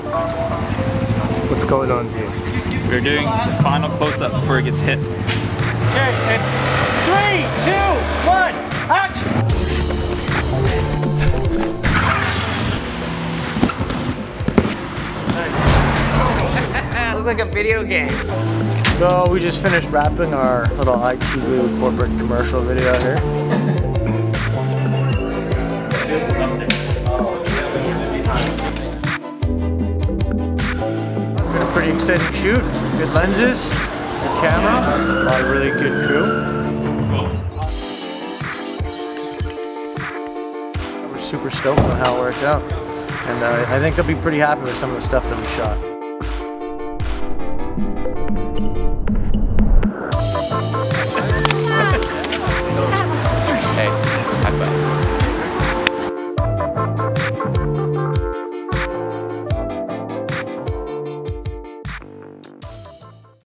What's going on here? We're doing the final close-up before it gets hit. Okay, and 3, 2, 1, action! Looks like a video game. So we just finished wrapping our little ITV corporate commercial video here. It's been a pretty exciting shoot. Good lenses, good camera, a lot of really good crew. We're super stoked on how it worked out. And I think they'll be pretty happy with some of the stuff that we shot.